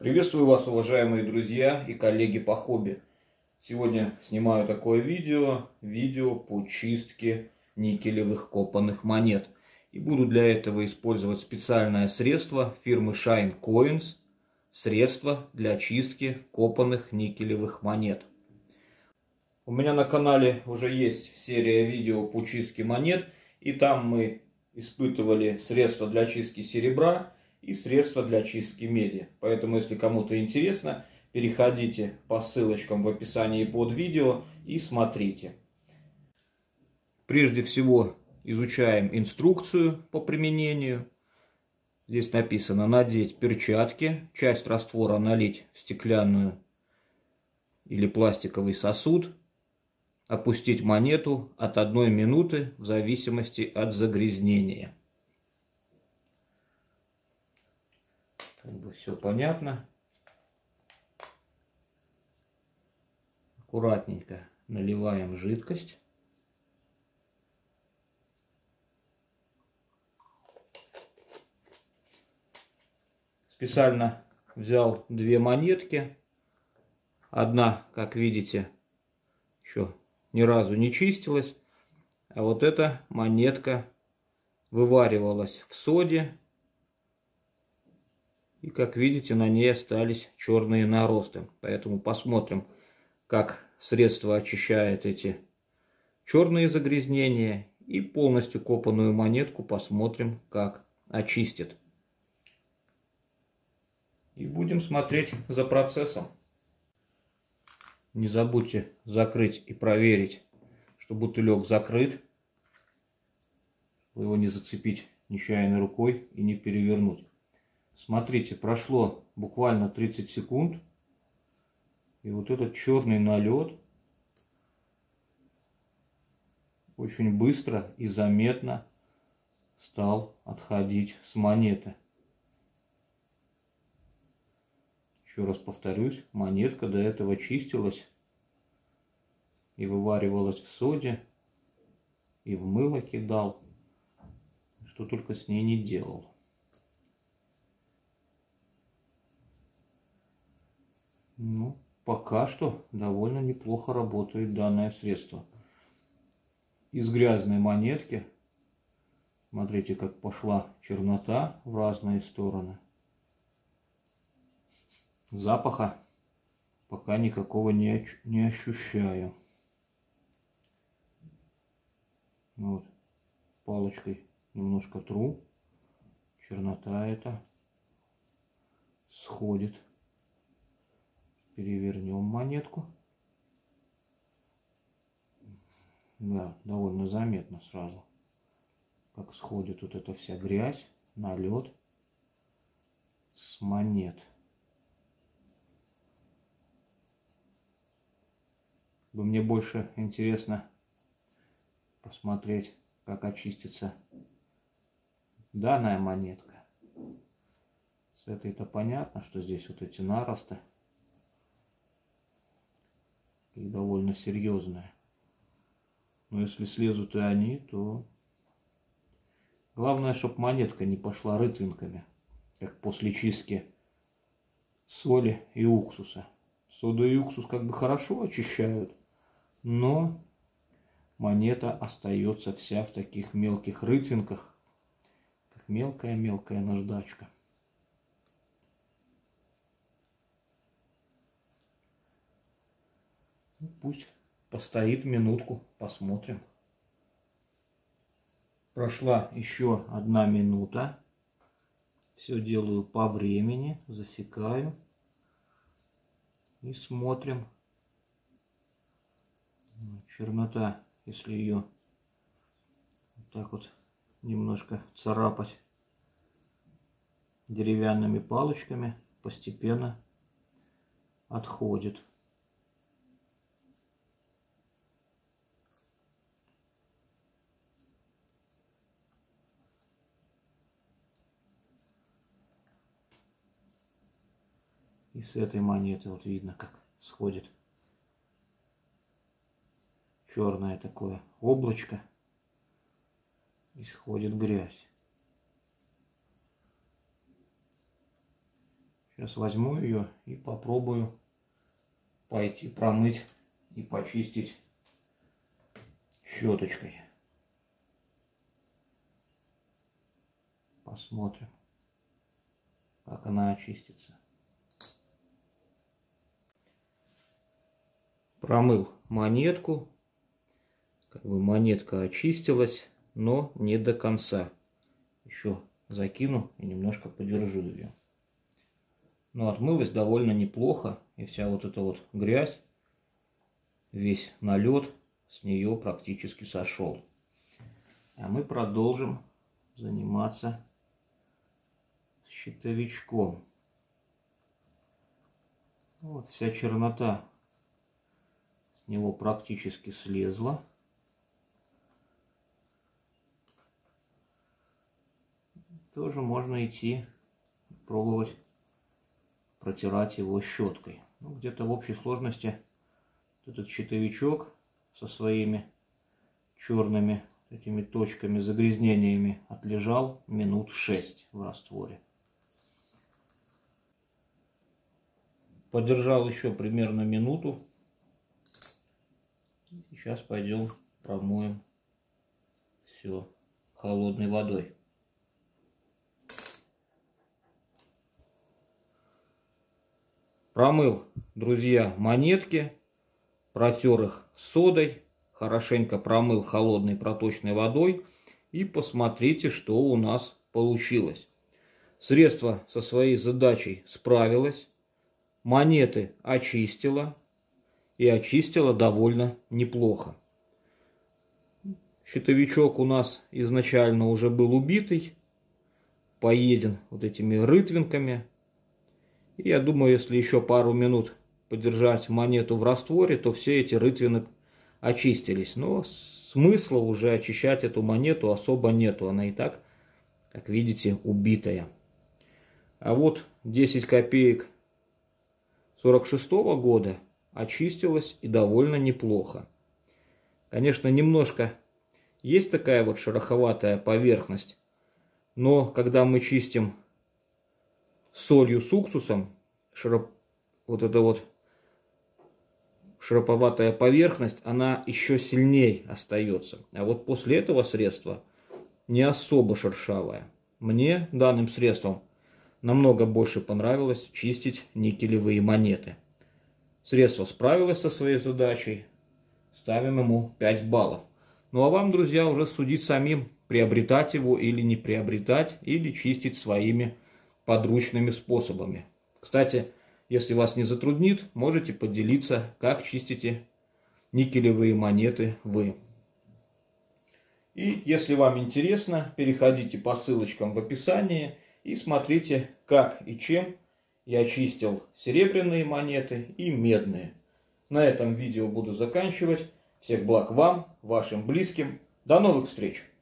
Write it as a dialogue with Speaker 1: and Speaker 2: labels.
Speaker 1: Приветствую вас, уважаемые друзья и коллеги по хобби. Сегодня снимаю такое видео по чистке никелевых копанных монет. И буду для этого использовать специальное средство фирмы Shine Coins, средство для чистки копанных никелевых монет. У меня на канале уже есть серия видео по чистке монет, и там мы испытывали средства для чистки серебра и средства для чистки меди. Поэтому, если кому-то интересно, переходите по ссылочкам в описании под видео и смотрите. Прежде всего изучаем инструкцию по применению. Здесь написано: надеть перчатки, часть раствора налить в стеклянную или пластиковый сосуд, опустить монету от 1 минуты в зависимости от загрязнения. Как бы все понятно. Аккуратненько наливаем жидкость. Специально взял 2 монетки. Одна, как видите, еще ни разу не чистилась. А вот эта монетка вываривалась в соде. И, как видите, на ней остались черные наросты. Поэтому посмотрим, как средство очищает эти черные загрязнения. И полностью копанную монетку посмотрим, как очистит. И будем смотреть за процессом. Не забудьте закрыть и проверить, что бутылек закрыт. Его не зацепить нечаянно рукой и не перевернуть. Смотрите, прошло буквально 30 секунд. И вот этот черный налет очень быстро и заметно стал отходить с монеты. Еще раз повторюсь, монетка до этого чистилась и вываривалась в соде, и в мыло кидал, что только с ней не делал. Ну, пока что довольно неплохо работает данное средство. Из грязной монетки, смотрите, как пошла чернота в разные стороны. Запаха пока никакого не ощущаю. Вот, палочкой немножко тру, чернота эта сходит. Перевернем монетку. Да, довольно заметно сразу, как сходит вот эта вся грязь, налет с монет. Мне больше интересно посмотреть, как очистится данная монетка. С этой-то понятно, что здесь вот эти наросты и довольно серьезные. Но если слезут и они, то главное, чтобы монетка не пошла рытвинками, как после чистки соли и уксуса. Сода и уксус как бы хорошо очищают, но монета остается вся в таких мелких рытвинках, как мелкая-мелкая наждачка. Пусть постоит минутку, посмотрим. Прошла еще 1 минута. Все делаю по времени, засекаю и смотрим. Чернота, если ее вот так вот немножко царапать деревянными палочками, постепенно отходит. И с этой монеты вот видно, как сходит черное такое облачко, и сходит грязь. Сейчас возьму ее и попробую пойти промыть и почистить щеточкой. Посмотрим, как она очистится. Промыл монетку. Как бы монетка очистилась, но не до конца. Еще закину и немножко подержу ее. Но отмылась довольно неплохо. И вся вот эта вот грязь, весь налет с нее практически сошел. А мы продолжим заниматься щитовичком. Вот вся чернота с него практически слезла. Тоже можно идти пробовать протирать его щеткой. Ну, где-то в общей сложности этот щитовичок со своими черными этими точками, загрязнениями отлежал минут 6 в растворе. Подержал еще примерно минуту. Сейчас пойдем промоем все холодной водой. Промыл, друзья, монетки, протер их содой, хорошенько промыл холодной проточной водой и посмотрите, что у нас получилось. Средство со своей задачей справилось, монеты очистила и очистила довольно неплохо. Щитовичок у нас изначально уже был убитый, поеден вот этими рытвинками. И я думаю, если еще пару минут подержать монету в растворе, то все эти рытвины очистились. Но смысла уже очищать эту монету особо нету. Она и так, как видите, убитая. А вот 10 копеек 46-го года очистилась и довольно неплохо. Конечно, немножко есть такая вот шероховатая поверхность. Но когда мы чистим солью с уксусом, вот эта вот широповатая поверхность, она еще сильнее остается. А вот после этого средства не особо шершавая. Мне данным средством намного больше понравилось чистить никелевые монеты. Средство справилось со своей задачей. Ставим ему 5 баллов. Ну а вам, друзья, уже судить самим, приобретать его или не приобретать, или чистить своими подручными способами. Кстати, если вас не затруднит, можете поделиться, как чистите никелевые монеты вы. И если вам интересно, переходите по ссылочкам в описании и смотрите, как и чем я чистил серебряные монеты и медные. На этом видео буду заканчивать. Всех благ вам, вашим близким. До новых встреч!